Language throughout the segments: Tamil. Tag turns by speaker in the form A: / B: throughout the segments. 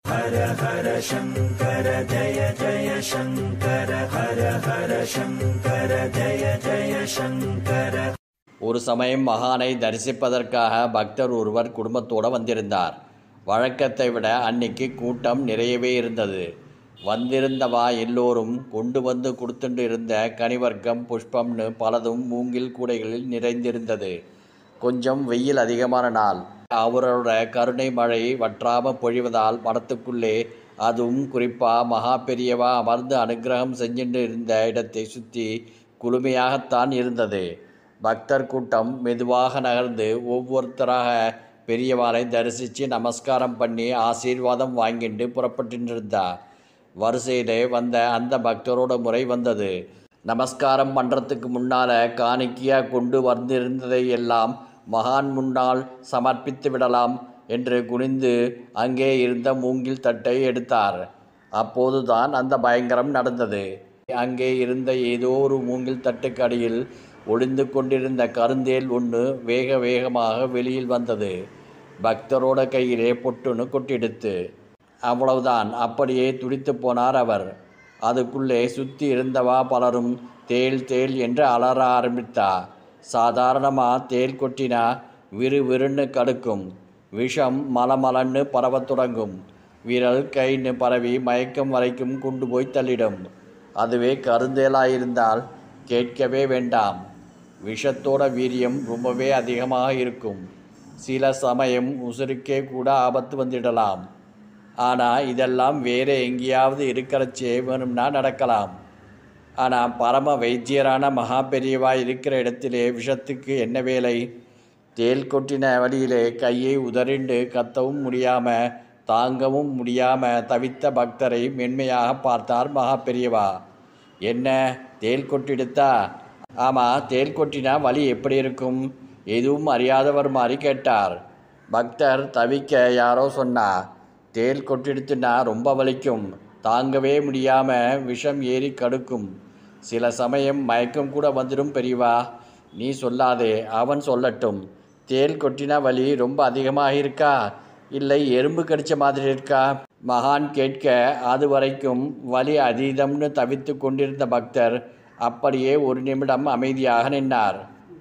A: ஹர ஹர சங்கர ஜய ஜய சங்கர ஹர ஹர சங்கர ஜய ஜய சங்கர.
B: ஒரு சமயம் மகானை தரிசிப்பதற்காக பக்தர் ஒருவர் குடும்பத்தோடு வந்திருந்தார். வழக்கத்தை விட அன்னைக்கு கூட்டம் நிறையவே இருந்தது. வந்திருந்தவா எல்லோரும் கொண்டு வந்து கொடுத்துட்டு இருந்த கனிவர்க்கம் புஷ்பம்னு பலதும் மூங்கில் கூடைகளில் நிறைந்திருந்தது. கொஞ்சம் வெயில் அதிகமான நாள். அவரோட கருணை மழை வற்றாமல் பொழிவதால் மடத்துக்குள்ளே, அதுவும் குறிப்பாக மகா பெரியவா அமர்ந்து அனுகிரகம் செஞ்சுட்டு இருந்த இடத்தை சுற்றி குளுமையாகத்தான் இருந்தது. பக்தர் கூட்டம் மெதுவாக நகர்ந்து ஒவ்வொருத்தராக பெரியவாளை தரிசித்து நமஸ்காரம் பண்ணி ஆசீர்வாதம் வாங்கிட்டு புறப்பட்டு இருந்தா. வரிசையிலே வந்த அந்த பக்தரோட முறை வந்தது. நமஸ்காரம் பண்ணுறதுக்கு முன்னால் காணிக்கையாக கொண்டு வந்திருந்ததை எல்லாம் மகான் முன்னால் சமர்ப்பித்து விடலாம் என்று குனிந்து அங்கே இருந்த மூங்கில் தட்டை எடுத்தார். அப்போதுதான் அந்த பயங்கரம் நடந்தது. அங்கே இருந்த ஏதோ ஒரு மூங்கில் தட்டுக்கு அடியில் ஒளிந்து கொண்டிருந்த கருந்தேல் ஒன்று வேக வேகமாக வெளியில் வந்தது. பக்தரோட கையிலே பொட்டுன்னு கொட்டிடுத்து. அவ்வளவுதான். அப்படியே துடித்து போனார் அவர். அதுக்குள்ளே சுற்றி இருந்தவா பலரும் தேள் தேள் என்று அலற ஆரம்பித்தா. சாதாரணமாக தேள் கொட்டினா விறுவிறுன்னு கடுக்கும். விஷம் மலமலன்னு பரவத் தொடங்கும். விரல் கைன்னு பரவி மயக்கம் வரைக்கும் கொண்டு போய் தள்ளிடும். அதுவே கருந்தேலாயிருந்தால் கேட்கவே வேண்டாம். விஷத்தோட வீரியம் ரொம்பவே அதிகமாக இருக்கும். சில சமயம் உசுருக்கே கூட ஆபத்து வந்துடலாம். ஆனால் இதெல்லாம் வேறு எங்கேயாவது இருக்கிறச்சே வேணும்னா நடக்கலாம். ஆனால் பரம வைத்தியரான மகா பெரியவா இருக்கிற இடத்திலே விஷத்துக்கு என்ன வேலை? தேள் கொட்டின வழியிலே கையை உதறிண்டு கத்தவும் முடியாமல் தாங்கவும் முடியாமல் தவித்த பக்தரை மென்மையாக பார்த்தார் மகா பெரியவா. என்ன தேள் கொட்டிடுத்தா? ஆமாம், தேள் கொட்டினா வலி எப்படி இருக்கும்? எதுவும் அறியாதவர் மாதிரி கேட்டார். பக்தர் தவிக்க யாரோ சொன்னா, தேள் கொட்டிடுத்துனா ரொம்ப வலிக்கும், தாங்கவே முடியாமல் விஷம் ஏறி கடுக்கும், சில சமயம் மயக்கம் கூட வந்துடும் பெரியவா. நீ சொல்லாதே, அவன் சொல்லட்டும். தேள் கொட்டினா வலி ரொம்ப அதிகமாக இருக்கா, இல்லை எறும்பு கடித்த மாதிரி இருக்கா? மகான் கேட்க அது வரைக்கும் வலி அதீதம்னு தவித்து கொண்டிருந்த பக்தர் அப்படியே ஒரு நிமிடம் அமைதியாக நின்றார்.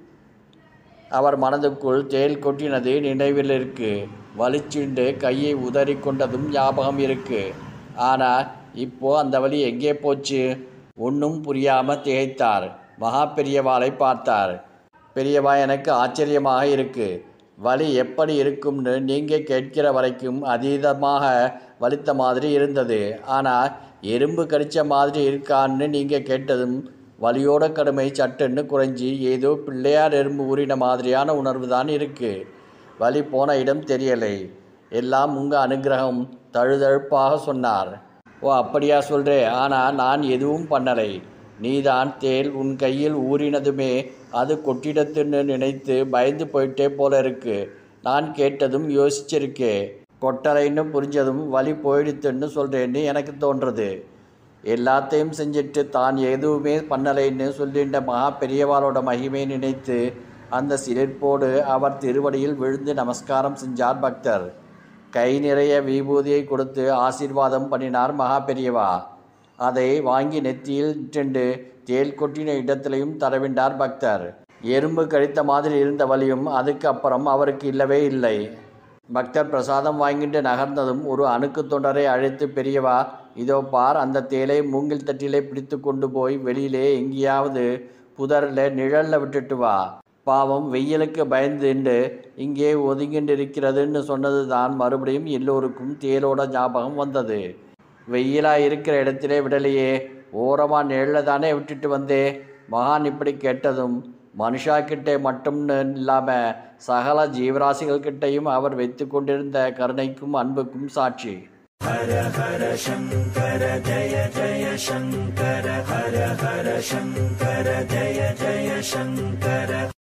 B: அவர் மனதுக்குள் தேள் கொட்டினது நினைவில் இருக்கு, வலிச்சுண்டு கையை உதறி கொண்டதும் ஞாபகம் இருக்கு. ஆனால் இப்போ அந்த வலி எங்கே போச்சு? ஒன்றும் புரியாமல் திகைத்தார். மகா பெரியவாளை பார்த்தார். பெரியவா, எனக்கு ஆச்சரியமாக இருக்கு. வலி எப்படி இருக்கும்னு நீங்கள் கேட்கிற வரைக்கும் அதீதமாக வலித்த மாதிரி இருந்தது. ஆனால் எறும்பு கடித்த மாதிரி இருக்கான்னு நீங்கள் கேட்டதும் வலியோட கடுமை சட்டுன்னு குறைஞ்சி ஏதோ பிள்ளையார் எறும்பு ஊறின மாதிரியான உணர்வு தான் இருக்குது. வலி போன இடம் தெரியலை. எல்லாம் உங்கள் அனுகிரகம், தழுதழுப்பாக சொன்னார். ஓ, அப்படியா சொல்கிறே? ஆனால் நான் எதுவும் பண்ணலை. நீதான் தேள் உன் கையில் ஊறினதுமே அது கொட்டிடத்துன்னு நினைத்து பயந்து போயிட்டே போல இருக்கு. நான் கேட்டதும் யோசிச்சிருக்கே, கொட்டலைன்னு புரிஞ்சதும் வலி போயிடுத்துன்னு சொல்கிறேன்னு எனக்கு தோன்றுறது. எல்லாத்தையும் செஞ்சுட்டு தான் எதுவுமே பண்ணலைன்னு சொல்லிட்ட மகா பெரியவாளோட மகிமை நினைத்து அந்த சிலிர்ப்போடு அவர் திருவடியில் விழுந்து நமஸ்காரம் செஞ்சார் பக்தர். கை நிறைய விபூதியை கொடுத்து ஆசீர்வாதம் பண்ணினார் மகா பெரியவா. அதை வாங்கி நெத்தியில் இட்டு தேள் கொட்டின இடத்திலையும் தடவிண்டார் பக்தர். எறும்பு கடித்த மாதிரி இருந்த வலியும் அதுக்கு அப்புறம் அவருக்கு இல்லவே இல்லை. பக்தர் பிரசாதம் வாங்கிட்டு நகர்ந்ததும் ஒரு அணுக்கு தொண்டரை அழைத்து, பெரியவா, இதோ பார், அந்த தேளை மூங்கில் தட்டிலே பிடித்து கொண்டு போய் வெளியிலே எங்கேயாவது புதரில் நிழலில் விட்டுட்டு வா. பாவம் வெயிலுக்கு பயந்துண்டு இங்கே ஒதுங்கிட்டு இருக்கிறதுன்னு சொன்னது தான் மறுபடியும் எல்லோருக்கும் தேளோட ஞாபகம் வந்தது. வெயிலாக இருக்கிற இடத்திலே விடலையே, ஓரமாக நிழலில் தானே விட்டுட்டு வந்தே. மகான் இப்படி கேட்டதும் மனுஷாக்கிட்டே மட்டும்னு இல்லாமல் சகல ஜீவராசிகள்கிட்டையும் அவர் வைத்து கொண்டிருந்த கருணைக்கும் அன்புக்கும் சாட்சி.
A: ஹர ஹர சங்கர ஜய ஜய சங்கர ஹர ஹர சங்கர ஜய ஜய சங்கர.